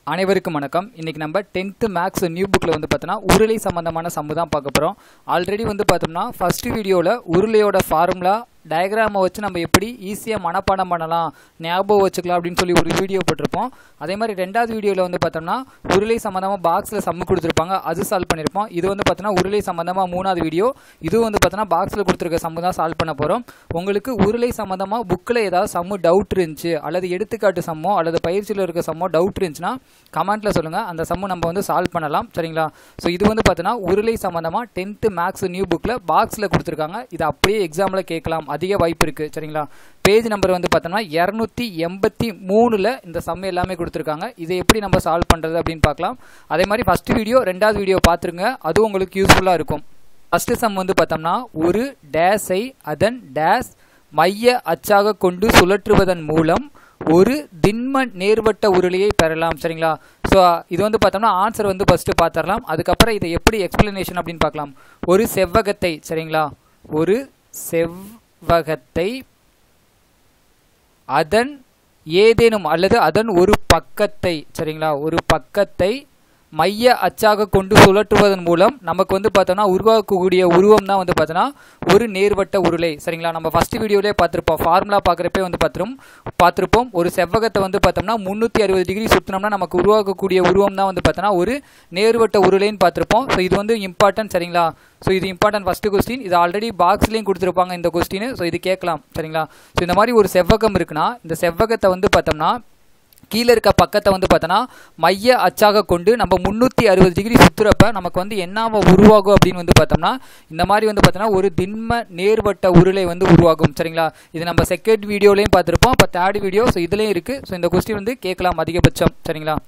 அனைவருக்கும் வணக்கம். இன்னைக்கு நம்ம 10th மேக்ஸ் நியூ புக்ல வந்து பார்த்தோம்னா உருளை சம்பந்தமான சம்மு தான் பார்க்க போறோம். ஆல்ரெடி வந்து பார்த்தோம்னா ஃபர்ஸ்ட் வீடியோல உருளையோட ஃபார்முலா டயக்ராமை வச்சு நம்ம எப்படி ஈஸியாக மனப்பாடம் பண்ணலாம், ஞாபகம் வச்சுக்கலாம் அப்படின்னு சொல்லி ஒரு வீடியோ போட்டிருப்போம். அதே மாதிரி ரெண்டாவது வீடியோவில் வந்து பார்த்தோம்னா உருளை சம்மந்தமாக பாக்ஸில் சம்மு கொடுத்துருப்பாங்க, அது சால்வ் பண்ணியிருப்போம். இது வந்து பார்த்தோன்னா உருளை சம்மந்தமாக மூணாவது வீடியோ. இது வந்து பார்த்தோன்னா பாக்ஸில் கொடுத்துருக்க சம்மு தான் சால்வ் பண்ண போகிறோம். உங்களுக்கு உருளை சம்மந்தமாக புக்கில் ஏதாவது சம்மு டவுட் இருந்துச்சு, அல்லது எடுத்துக்காட்டு சம்மோ அல்லது பயிற்சியில் இருக்க சம்மோ டவுட் இருந்துச்சுன்னா கமெண்ட்டில் சொல்லுங்கள். அந்த சம்மு நம்ம வந்து சால்வ் பண்ணலாம். சரிங்களா? ஸோ இது வந்து பார்த்தோன்னா உருளை சம்மந்தமாக 10th மேக்ஸ் நியூ புக்கில் பாக்ஸில் கொடுத்துருக்காங்க. இது அப்படியே எக்ஸாமில் கேட்கலாம், அதிக வாய்ப்பு இருக்குது. சரிங்களா? பேஜ் நம்பர் வந்து பார்த்தோம்னா 283 இந்த சம் எல்லாமே கொடுத்துருக்காங்க. இதை எப்படி நம்ம சால்வ் பண்ணுறது அப்படின்னு பார்க்கலாம். அதே மாதிரி ஃபர்ஸ்ட் வீடியோ ரெண்டாவது வீடியோ பார்த்துருங்க, அதுவும் உங்களுக்கு யூஸ்ஃபுல்லாக இருக்கும். ஃபர்ஸ்ட் சம் வந்து பார்த்தோம்னா ஒரு டேஸை அதன் டேஸ் மைய அச்சாக கொண்டு சுழற்றுவதன் மூலம் ஒரு திண்ம நேர்வட்ட உருளையை பெறலாம். சரிங்களா? ஸோ இது வந்து பார்த்தோம்னா ஆன்சர் வந்து ஃபர்ஸ்ட் பார்த்துடலாம். அதுக்கப்புறம் இதை எப்படி எக்ஸ்பிளனேஷன் அப்படின்னு பார்க்கலாம். ஒரு செவ்வகத்தை, சரிங்களா, ஒரு செவ்வகத்தை அதன் ஏதேனும் அல்லது அதன் ஒரு பக்கத்தை, சரிங்களா, ஒரு பக்கத்தை மைய அச்சாக கொண்டு சுழற்றுவதன் மூலம் நமக்கு வந்து பார்த்தோம்னா உருவாக்கக்கூடிய உருவம் தான் வந்து பார்த்தோன்னா ஒரு நேர்வட்ட உருளை. சரிங்களா? நம்ம ஃபர்ஸ்ட் வீடியோலே பார்த்துருப்போம், ஃபார்முலா பார்க்குறப்பே வந்து பார்த்துருப்போம். ஒரு செவ்வகத்தை வந்து பார்த்தோம்னா 360 டிகிரி சுற்றினோம்னா நமக்கு உருவாக்கக்கூடிய உருவம் தான் வந்து பார்த்தோன்னா ஒரு நேர்வட்ட உருளைன்னு பார்த்துருப்போம். ஸோ இது வந்து இம்பார்ட்டன்ட். சரிங்களா? ஸோ இது இம்பார்ட்டன்ட் ஃபர்ஸ்ட் கொஸ்டின். இது ஆல்ரெடி பாக்ஸ்லேயும் கொடுத்துருப்பாங்க இந்த கொஸ்டின். ஸோ இது கேட்கலாம். சரிங்களா? ஸோ இந்த மாதிரி ஒரு செவ்வகம் இருக்குன்னா இந்த செவ்வகத்தை வந்து பார்த்தோம்னா கீழே இருக்க பக்கத்தை வந்து பார்த்தோன்னா மைய அச்சாக கொண்டு நம்ம 360 டிகிரி சுற்றுறப்ப நமக்கு வந்து என்ன உருவாகும் அப்படின்னு வந்து பார்த்தோம்னா இந்த மாதிரி வந்து பார்த்தோன்னா ஒரு திண்ம நேர்வட்ட உருளை வந்து உருவாகும். சரிங்களா? இது நம்ம செகண்ட் வீடியோலையும் பார்த்துருப்போம், அப்போ தேர்ட் வீடியோ. ஸோ இதுலேயும் இருக்குது. ஸோ இந்த கொஸ்டின் வந்து கேட்கலாம் அதிகபட்சம். சரிங்களா?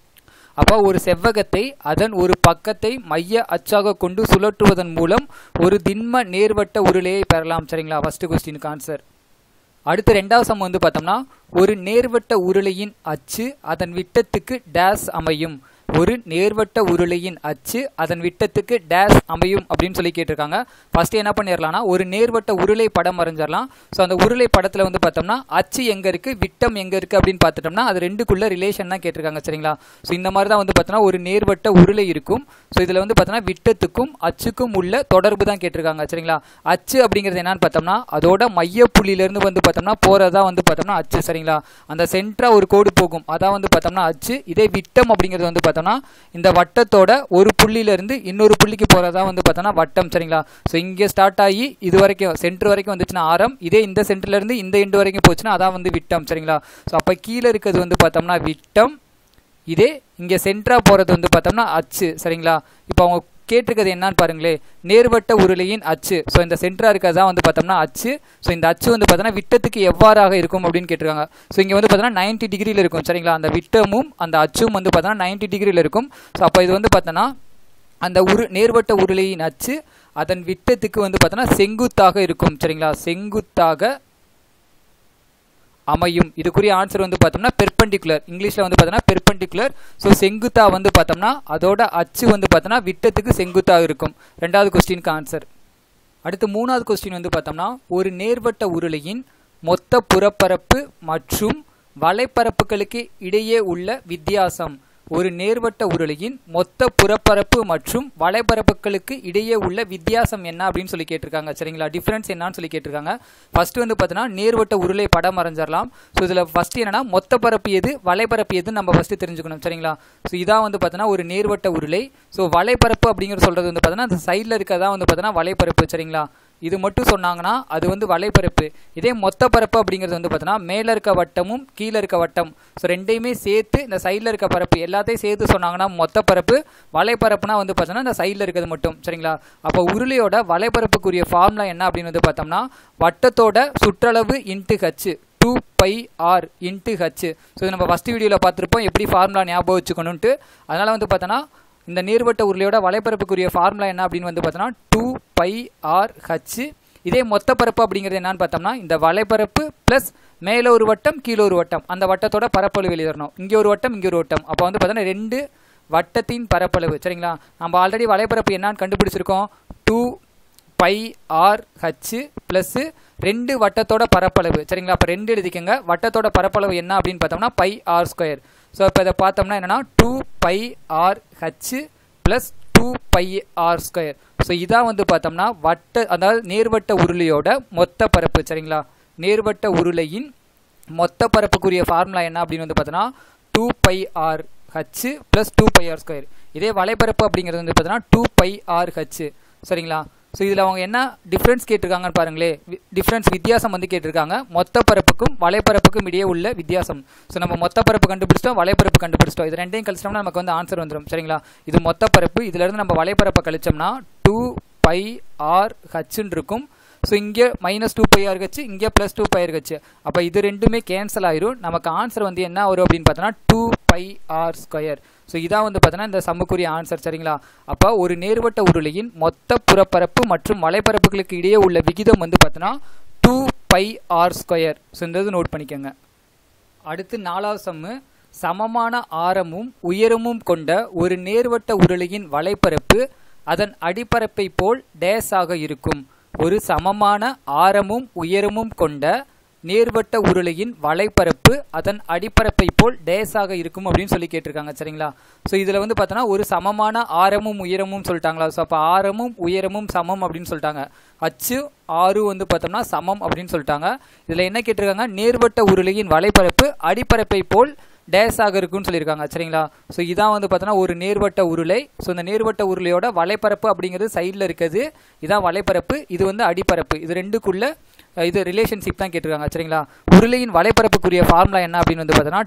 அப்போ ஒரு செவ்வகத்தை அதன் ஒரு பக்கத்தை மைய அச்சாக கொண்டு சுழற்றுவதன் மூலம் ஒரு திண்ம நேர்வட்ட உருளையை பெறலாம். சரிங்களா? ஃபர்ஸ்ட் கொஸ்டினுக்கு ஆன்சர். அடுத்து ரெண்டாவது சம் வந்து பார்த்தோம்னா ஒரு நேர்வட்ட உருளையின் அச்சு அதன் விட்டத்துக்கு டேஸ் அமையும். ஒரு நேர்வட்ட உருளையின் அச்சு அதன் விட்டத்துக்கு டேஸ் அமையும் அப்படின்னு சொல்லி கேட்டிருக்காங்க. ஃபர்ஸ்ட் என்ன பண்ணிடலாம்னா ஒரு நேர்வட்ட உருளை படம் வரைஞ்சிடலாம். ஸோ அந்த உருளை படத்தில் வந்து பார்த்தோம்னா அச்சு எங்கே இருக்குது, விட்டம் எங்கே இருக்குது அப்படின்னு பார்த்துட்டோம்னா அது ரெண்டுக்குள்ள ரிலேஷன் தான் கேட்டிருக்காங்க. சரிங்களா? ஸோ இந்த மாதிரி தான் வந்து பார்த்தோன்னா ஒரு நேர்வட்ட உருளை இருக்கும். ஸோ இதில் வந்து பார்த்தோன்னா விட்டத்துக்கும் அச்சுக்கும் உள்ள தொடர்பு தான் கேட்டிருக்காங்க. சரிங்களா? அச்சு அப்படிங்கிறது என்னன்னு பார்த்தோம்னா அதோட மைய புள்ளியிலேருந்து வந்து பார்த்தோம்னா போகிறதா வந்து பார்த்தோம்னா அச்சு. சரிங்களா? அந்த சென்டரா ஒரு கோடு போகும், அதான் வந்து பார்த்தோம்னா அச்சு. இதே விட்டம் அப்படிங்கிறது வந்து பார்த்தோம்னா இந்த வட்டத்தோட ஒரு புள்ளியிலிருந்து இன்னொரு புள்ளிக்கு போறதா வந்து பார்த்தோம்னா வட்டம். சரிங்களா? ஸோ இங்கே ஸ்டார்ட் ஆகி இது வரைக்கும் சென்டர் வரைக்கும் வந்துச்சுன்னா ஆரம், இதே இந்த சென்டர்ல இருந்து இந்த எண்டு வரைக்கும் போச்சுன்னா அதான் வந்து விட்டம். சரிங்களா? ஸோ அப்போ கீழே இருக்கிறது வந்து பார்த்தோம்னா விட்டம், இதே இங்கே சென்டரா போறது வந்து பார்த்தோம்னா அச்சு. சரிங்களா? இப்போ அவங்க கேட்டிருக்கிறது என்னன்னு பாருங்களே, நேர்வட்ட உருளையின் அச்சு. ஸோ இந்த சென்டரா இருக்கிறது தான் வந்து பார்த்தோம்னா அச்சு. ஸோ இந்த அச்சு வந்து பார்த்தோம்னா விட்டத்துக்கு எவ்வாறாக இருக்கும் அப்படின்னு கேட்டிருக்காங்க. ஸோ இங்கே வந்து பார்த்தோம்னா 90 டிகிரியில் இருக்கும். சரிங்களா? அந்த விட்டமும் அந்த அச்சும் வந்து பார்த்தோம்னா 90 டிகிரியில் இருக்கும். ஸோ அப்போ இது வந்து பார்த்தோன்னா அந்த நேர்வட்ட உருளையின் அச்சு அதன் விட்டத்துக்கு வந்து பார்த்தோம்னா செங்குத்தாக இருக்கும். சரிங்களா? செங்குத்தாக அமையும். இதுக்குரிய ஆன்சர் வந்து பார்த்தோம்னா பெர்பெண்டிகுலர். இங்கிலீஷில் வந்து பார்த்தோம்னா பெர்பெண்டிகுலர். ஸோ செங்குத்தா வந்து பார்த்தோம்னா அதோட அச்சு வந்து பார்த்தோம்னா விட்டத்துக்கு செங்குத்தாக இருக்கும். ரெண்டாவது கொஸ்டினுக்கு ஆன்சர். அடுத்து மூணாவது கொஸ்டின் வந்து பார்த்தோம்னா ஒரு நேர்வட்ட உருளையின் மொத்த புறப்பரப்பு மற்றும் வலைப்பரப்புகளுக்கு இடையே உள்ள வித்தியாசம். ஒரு நேர்வட்ட உருளையின் மொத்த புறப்பரப்பு மற்றும் வலைப்பரப்புகளுக்கு இடையே உள்ள வித்தியாசம் என்ன அப்படின்னு சொல்லி கேட்டிருக்காங்க. சரிங்களா? டிஃபரன்ஸ் என்னன்னு சொல்லி கேட்டிருக்காங்க. ஃபர்ஸ்ட் வந்து பார்த்தோன்னா நேர்வட்ட உருளை படம் வரைஞ்சிடலாம். ஸோ இதில் ஃபர்ஸ்ட் என்னன்னா மொத்த பரப்பு எது, வலைப்பரப்பு எதுன்னு நம்ம ஃபர்ஸ்ட் தெரிஞ்சுக்கணும். சரிங்களா? ஸோ இதான் வந்து பார்த்தோன்னா ஒரு நேர்வட்ட உருளை. ஸோ வலைப்பரப்பு அப்படிங்கிற சொல்றது வந்து பார்த்தோன்னா அந்த சைடில் இருக்கதா வந்து பார்த்தோன்னா வலைப்பரப்பு. சரிங்களா? இது மட்டும் சொன்னாங்கன்னா அது வந்து வலைப்பரப்பு. இதே மொத்த பரப்பு அப்படிங்கிறது வந்து பார்த்தோன்னா மேலே இருக்க வட்டமும் கீழே இருக்க வட்டம், ஸோ ரெண்டையுமே சேர்த்து இந்த சைடில் இருக்க பரப்பு எல்லாத்தையும் சேர்த்து சொன்னாங்கன்னா மொத்த பரப்பு. வலைப்பரப்புனா வந்து பார்த்தோன்னா இந்த சைடில் இருக்கிறது மட்டும். சரிங்களா? அப்போ உருளையோட வலைப்பரப்புக்குரிய ஃபார்முலா என்ன அப்படின்னு வந்து பார்த்தோம்னா வட்டத்தோட சுற்றளவு into H 2πr into H. So நம்ம ஃபர்ஸ்ட் வீடியோவில் பார்த்துருப்போம் எப்படி ஃபார்முலா ஞாபகம் வச்சுக்கணுன்ட்டு. அதனால் வந்து பார்த்தோன்னா இந்த நேர்வட்ட உருளையோட வலைப்பரப்புக்குரிய ஃபார்முலா என்ன அப்படின்னு வந்து பார்த்தோன்னா 2πrh. இதே மொத்த பரப்பு அப்படிங்கிறது என்னன்னு பார்த்தோம்னா இந்த வலைப்பரப்பு பிளஸ் மேலே ஒரு வட்டம் கீழே ஒரு வட்டம், அந்த வட்டத்தோட பரப்பளவு எழுதணும். இங்கே ஒரு வட்டம் இங்கே ஒரு வட்டம், அப்போ வந்து பார்த்தோன்னா ரெண்டு வட்டத்தின் பரப்பளவு. சரிங்களா? நம்ம ஆல்ரெடி வலைப்பரப்பு என்னன்னு கண்டுபிடிச்சிருக்கோம். 2πrh ப்ளஸ் ரெண்டு வட்டத்தோட பரப்பளவு. சரிங்களா? அப்போ ரெண்டு எழுதிக்கங்க. வட்டத்தோட பரப்பளவு என்ன அப்படின்னு பார்த்தோம்னா πr². ஸோ இப்போ இதை பார்த்தோம்னா என்னென்னா 2πr(h) + 2πr². ஸோ இதான் வந்து பார்த்தோம்னா அதாவது நேர்வட்ட உருளையோட மொத்த பரப்பு. சரிங்களா, நேர்வட்ட உருளையின் மொத்த பரப்புக்குரிய ஃபார்முலா என்ன அப்படின்னு வந்து பார்த்தோன்னா 2πr(h) + 2πr². இதே வலைப்பரப்பு அப்படிங்கிறது வந்து பார்த்தோன்னா 2πr(h). சரிங்களா, ஸோ இதில் அவங்க என்ன டிஃப்ரென்ஸ் கேட்டிருக்காங்கன்னு பாருங்களே, வித்தியாசம் வந்து கேட்டிருக்காங்க. மொத்த பரப்புக்கும் வலைப்பரப்புக்கும் இடையே உள்ள வித்தியாசம். ஸோ நம்ம மொத்த பரப்பு கண்டுபிடிச்சிட்டோம், வலைப்பரப்பு கண்டுபிடிச்சிட்டோம். இது ரெண்டையும் கழிச்சிட்டோம்னா நமக்கு வந்து ஆன்சர் வந்துடும். சரிங்களா, இது மொத்த பரப்பு. இதிலிருந்து நம்ம வலைப்பரப்பை கழிச்சோம்னா 2πr(h)ன்னு இருக்கும். ஸோ இங்கே -2πr(h), இங்கே +2πr(h). அப்போ இது ரெண்டுமே கேன்சல் ஆயிரும். நமக்கு ஆன்சர் வந்து என்ன வரும் அப்படின்னு பார்த்தோன்னா 2πr². ஸோ இதான் வந்து பார்த்தோன்னா இந்த சம்முக்குரிய ஆன்சர். சரிங்களா, அப்போ ஒரு நேர்வட்ட உருளையின் மொத்த புறப்பரப்பு மற்றும் வலைப்பரப்புகளுக்கு இடையே உள்ள விகிதம் வந்து பார்த்தோன்னா 2πr². ஸோ இந்த இது நோட் பண்ணிக்கோங்க. அடுத்து 4வது சம்மு. சமமான ஆரமும் உயரமும் கொண்ட ஒரு நேர்வட்ட உருளையின் வலைப்பரப்பு அதன் அடிப்பரப்பை போல் டேஸ் ஆக இருக்கும். ஒரு சமமான ஆரமும் உயரமும் கொண்ட நேர்வட்ட உருளையின் வலைப்பரப்பு அதன் அடிப்பரப்பை போல் டேஸாக இருக்கும் அப்படின்னு சொல்லி கேட்டிருக்காங்க. சரிங்களா, ஸோ இதில் வந்து பார்த்தோன்னா ஒரு சமமான ஆரமும் உயரமும் சொல்லிட்டாங்களா. ஸோ அப்போ ஆரமும் உயரமும் சமம் அப்படின்னு சொல்லிட்டாங்க. அச்சு ஆறு வந்து பார்த்தோம்னா சமம் அப்படின்னு சொல்லிட்டாங்க. இதில் என்ன கேட்டிருக்காங்க, நேர்வட்ட உருளையின் வலைப்பரப்பு அடிப்பரப்பை போல் டேஸாக இருக்குன்னு சொல்லியிருக்காங்க. சரிங்களா, ஸோ இதான் வந்து பார்த்தோன்னா ஒரு நேர்வட்ட உருளை. ஸோ இந்த நேர்வட்ட உருளையோட வலைப்பரப்பு அப்படிங்கிறது சைடில் இருக்குது. இதான் வலைப்பரப்பு, இது வந்து அடிப்பரப்பு. இது ரெண்டுக்குள்ள இது ரிலேஷன்ஷிப் தான் கேட்டிருக்காங்க. சரிங்களா, உருளையின் வலைப்பரப்புக்குரிய ஃபார்முலா என்ன அப்படின்னு வந்து பார்த்தோன்னா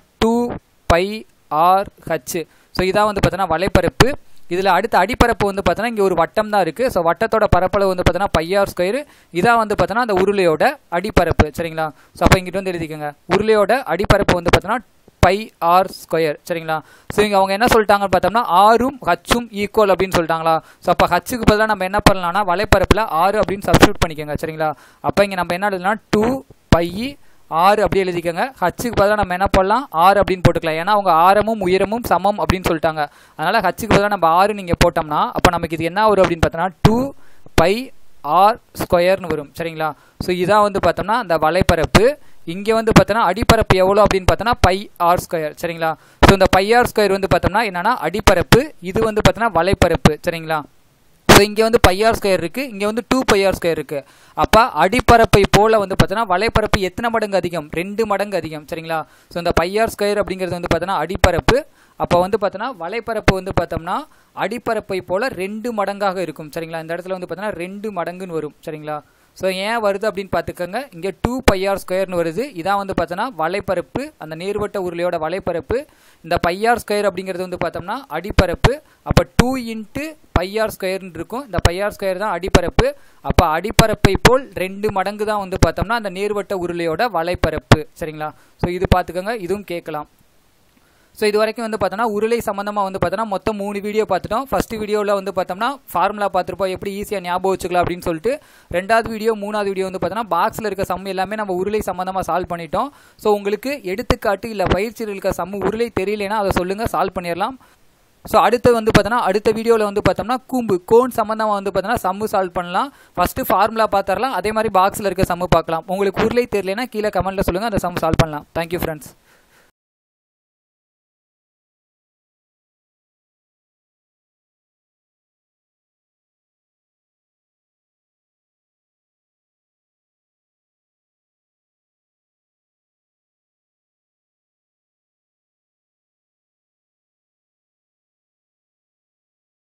2πr(h). ஸோ இதான் வந்து பார்த்தோன்னா வலைப்பரப்பு. இதில் அடுத்த அடிப்பரப்பு வந்து பார்த்தோன்னா இங்கே ஒரு வட்டம் தான் இருக்குது. ஸோ வட்டத்தோட பரப்பளவு வந்து பார்த்தோன்னா πr². இதான் வந்து பார்த்தோன்னா அந்த உருளையோட அடிப்பரப்பு. சரிங்களா, ஸோ அப்போ இங்கிட்ட வந்து எழுதிக்கோங்க, உருளையோட அடிப்பரப்பு வந்து பார்த்தோன்னா πr². சரிங்களா, ஸோ இங்கே அவங்க என்ன சொல்லிட்டாங்கன்னு பார்த்தோம்னா ஆரும் ஹச்சும் ஈக்குவல் அப்படின்னு சொல்லிட்டாங்களா. ஸோ அப்போ ஹச்சுக்கு பதிலாக நம்ம என்ன பண்ணலாம்னா வலைப்பரப்பில் 6 அப்படின்னு சப்ஸ்டியூட் பண்ணிக்கோங்க. சரிங்களா, அப்போ இங்கே நம்ம என்ன எழுதலாம் 2πr அப்படி எழுதிக்கோங்க. ஹச்சுக்கு பதிலாக நம்ம என்ன பண்ணலாம் 6 அப்படின்னு போட்டுக்கலாம். ஏன்னா அவங்க ஆரமும் உயரமும் சமம் அப்படின்னு சொல்லிட்டாங்க. அதனால் ஹச்சுக்கு பதிலாக நம்ம 6 நீங்கள் போட்டோம்னா அப்போ நமக்கு இது என்ன வரும் அப்படின்னு பார்த்தோம்னா 2πr² வரும். சரிங்களா, ஸோ இதான் வந்து பார்த்தோம்னா அந்த வலைப்பரப்பு. இங்கே வந்து பார்த்தோன்னா அடிப்பரப்பு எவ்வளோ அப்படின்னு பார்த்தோன்னா πr². சரிங்களா, ஸோ இந்த πr² வந்து பார்த்தோம்னா என்னன்னா அடிப்பரப்பு, இது வந்து பார்த்தோன்னா வலைப்பரப்பு. சரிங்களா, ஸோ இங்கே வந்து πr² இருக்குது, இங்கே வந்து 2πr² இருக்குது. அப்போ அடிப்பரப்பை போல் வந்து பார்த்தோன்னா வலைப்பரப்பு எத்தனை மடங்கு அதிகம், 2 மடங்கு அதிகம். சரிங்களா, ஸோ இந்த πr² அப்படிங்கிறது வந்து பார்த்தோன்னா அடிப்பரப்பு. அப்போ வந்து பார்த்தோன்னா வலைப்பரப்பு வந்து பார்த்தோம்னா அடிப்பரப்பை போல் 2 மடங்காக இருக்கும். சரிங்களா, இந்த இடத்துல வந்து பார்த்தோன்னா 2 மடங்குன்னு வரும். சரிங்களா, ஸோ ஏன் வருது அப்படின்னு பார்த்துக்கோங்க, இங்கே 2πr² வருது. இதான் வந்து பார்த்தோன்னா வலைப்பரப்பு, அந்த நேர்வட்ட உருளையோட வலைப்பரப்பு. இந்த πr² அப்படிங்கிறது வந்து பார்த்தோம்னா அடிப்பரப்பு. அப்போ 2 × πr² இருக்கும். இந்த πr² தான் அடிப்பரப்பு. அப்போ அடிப்பரப்பை போல் 2 மடங்கு தான் வந்து பார்த்தோம்னா அந்த நேர்வட்ட உருளையோட வலைப்பரப்பு. சரிங்களா, ஸோ இது பார்த்துக்கோங்க, இதுவும் கேட்கலாம். ஸோ இது வரைக்கும் வந்து பார்த்தோன்னா உருளை சம்மந்தமாக வந்து பார்த்தோன்னா மொத்தம் 3 வீடியோ பார்த்துட்டோம். ஃபஸ்ட்டு வீடியோவில் வந்து பார்த்தோம்னா ஃபார்முலா பார்த்துருப்போம், எப்படி ஈஸியாக ஞாபகம் வச்சுக்கலாம் அப்படின்னு சொல்லிட்டு. 2வது வீடியோ 3வது வீடியோ வந்து பார்த்தோன்னா பாக்ஸில் இருக்க சம் எல்லாமே நம்ம உருளை சம்மந்தமாக சால்வ் பண்ணிட்டோம். ஸோ உங்களுக்கு எடுத்துக்காட்டு இல்லை பயிற்சியில் இருக்க சம்மு உருளை தெரியலைன்னா அதை சொல்லுங்கள், சால்வ் பண்ணிடலாம். ஸோ அடுத்து வந்து பார்த்தோன்னா அடுத்த வீடியோவில் வந்து பார்த்தோம்னா கோன் சம்மந்தமாக வந்து பார்த்தோன்னா சம்மு சால்வ் பண்ணலாம். ஃபஸ்ட்டு ஃபார்முலா பார்த்துடலாம், அதே மாதிரி பாக்ஸில் இருக்க சம்மு பார்க்கலாம். உங்களுக்கு உருளை தெரியலைன்னா கீழே கமெண்ட்டில் சொல்லுங்கள், அந்த சம்மு சால்வ் பண்ணலாம். Thank you friends.